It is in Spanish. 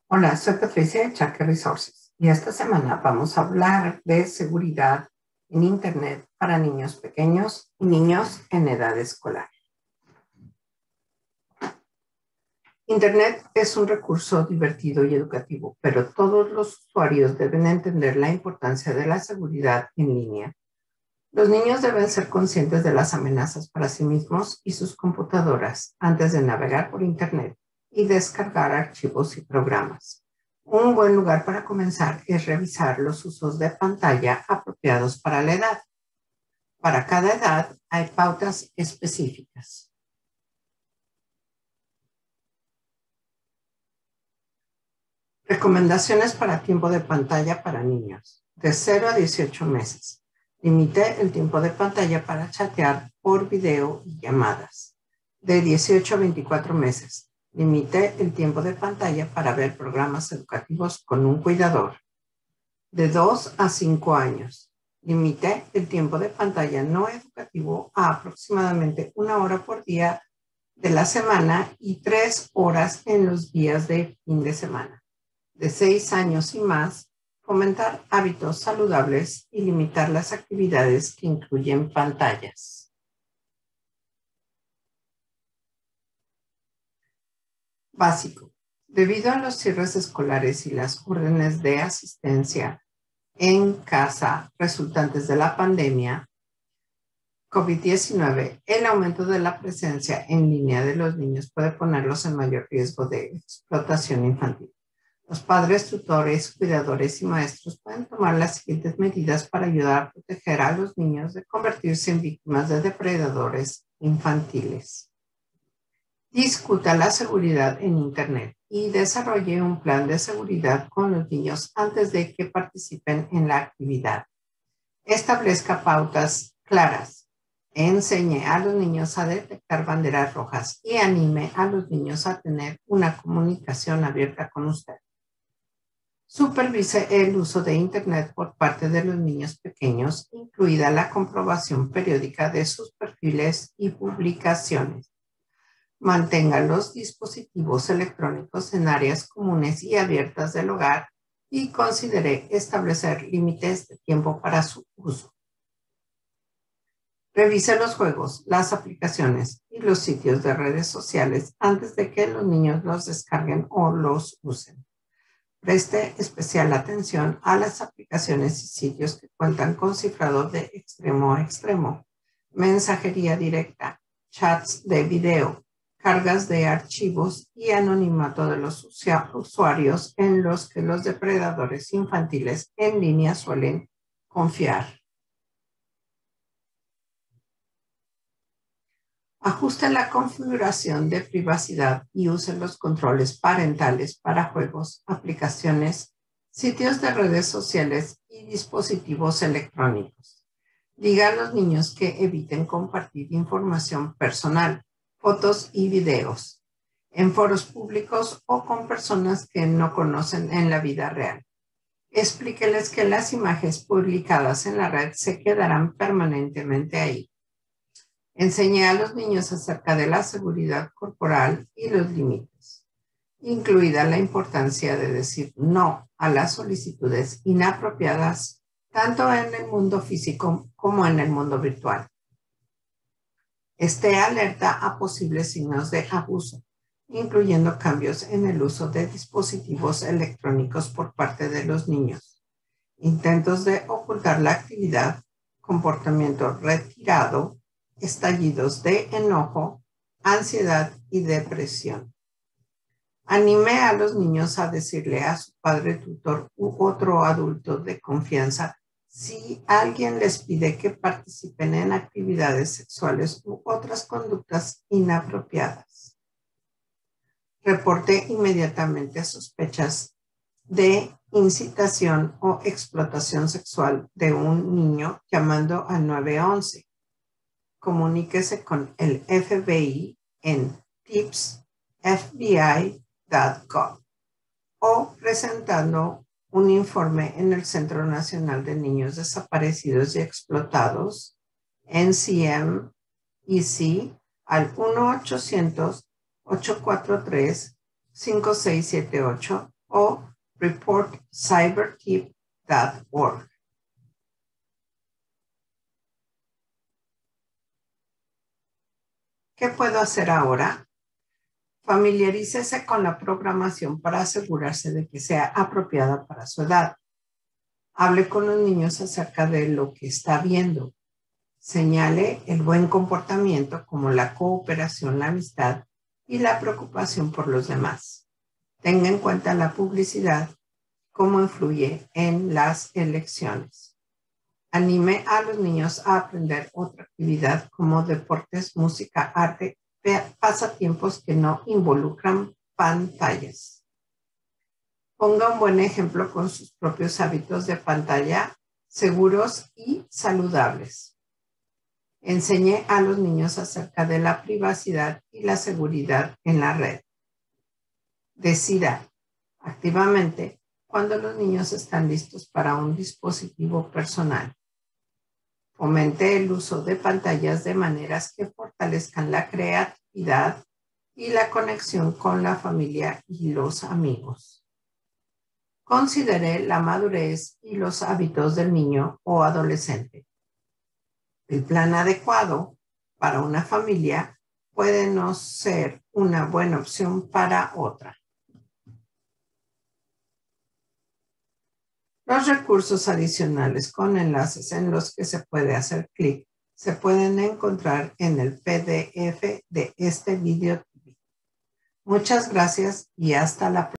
Hola, soy Patricia de Chaque Resources y esta semana vamos a hablar de seguridad en Internet para niños pequeños y niños en edad escolar. Internet es un recurso divertido y educativo, pero todos los usuarios deben entender la importancia de la seguridad en línea. Los niños deben ser conscientes de las amenazas para sí mismos y sus computadoras antes de navegar por Internet y descargar archivos y programas. Un buen lugar para comenzar es revisar los usos de pantalla apropiados para la edad. Para cada edad hay pautas específicas. Recomendaciones para tiempo de pantalla para niños de 0 a 18 meses. Limite el tiempo de pantalla para chatear por video y llamadas. De 18 a 24 meses. Limite el tiempo de pantalla para ver programas educativos con un cuidador. De 2 a 5 años. Limite el tiempo de pantalla no educativo a aproximadamente 1 hora por día de la semana y 3 horas en los días de fin de semana. De 6 años y más, fomentar hábitos saludables y limitar las actividades que incluyen pantallas. Básico. Debido a los cierres escolares y las órdenes de asistencia en casa resultantes de la pandemia COVID-19, el aumento de la presencia en línea de los niños puede ponerlos en mayor riesgo de explotación infantil. Los padres, tutores, cuidadores y maestros pueden tomar las siguientes medidas para ayudar a proteger a los niños de convertirse en víctimas de depredadores infantiles. Discuta la seguridad en Internet y desarrolle un plan de seguridad con los niños antes de que participen en la actividad. Establezca pautas claras. Enseñe a los niños a detectar banderas rojas y anime a los niños a tener una comunicación abierta con usted. Supervise el uso de Internet por parte de los niños pequeños, incluida la comprobación periódica de sus perfiles y publicaciones. Mantenga los dispositivos electrónicos en áreas comunes y abiertas del hogar y considere establecer límites de tiempo para su uso. Revise los juegos, las aplicaciones y los sitios de redes sociales antes de que los niños los descarguen o los usen. Preste especial atención a las aplicaciones y sitios que cuentan con cifrado de extremo a extremo, mensajería directa, chats de video, cargas de archivos y anonimato de los usuarios en los que los depredadores infantiles en línea suelen confiar. Ajuste la configuración de privacidad y use los controles parentales para juegos, aplicaciones, sitios de redes sociales y dispositivos electrónicos. Diga a los niños que eviten compartir información personal, fotos y videos en foros públicos o con personas que no conocen en la vida real. Explíqueles que las imágenes publicadas en la red se quedarán permanentemente ahí. Enseñe a los niños acerca de la seguridad corporal y los límites, incluida la importancia de decir no a las solicitudes inapropiadas, tanto en el mundo físico como en el mundo virtual. Esté alerta a posibles signos de abuso, incluyendo cambios en el uso de dispositivos electrónicos por parte de los niños, intentos de ocultar la actividad, comportamiento retirado, estallidos de enojo, ansiedad y depresión. Anime a los niños a decirle a su padre, tutor u otro adulto de confianza si alguien les pide que participen en actividades sexuales u otras conductas inapropiadas. Reporte inmediatamente sospechas de incitación o explotación sexual de un niño llamando al 911. Comuníquese con el FBI en tipsfbi.gov o presentando un informe en el Centro Nacional de Niños Desaparecidos y Explotados, NCMEC, al 1-800-843-5678 o reportcybertip.org. ¿Qué puedo hacer ahora? Familiarícese con la programación para asegurarse de que sea apropiada para su edad. Hable con los niños acerca de lo que está viendo. Señale el buen comportamiento como la cooperación, la amistad y la preocupación por los demás. Tenga en cuenta la publicidad, cómo influye en las elecciones. Anime a los niños a aprender otra actividad como deportes, música, arte, pasatiempos que no involucran pantallas. Ponga un buen ejemplo con sus propios hábitos de pantalla seguros y saludables. Enseñe a los niños acerca de la privacidad y la seguridad en la red. Decida activamente cuando los niños están listos para un dispositivo personal. Fomente el uso de pantallas de maneras que fortalezcan la creatividad y la conexión con la familia y los amigos. Considere la madurez y los hábitos del niño o adolescente. El plan adecuado para una familia puede no ser una buena opción para otra. Los recursos adicionales con enlaces en los que se puede hacer clic se pueden encontrar en el PDF de este video. Muchas gracias y hasta la próxima.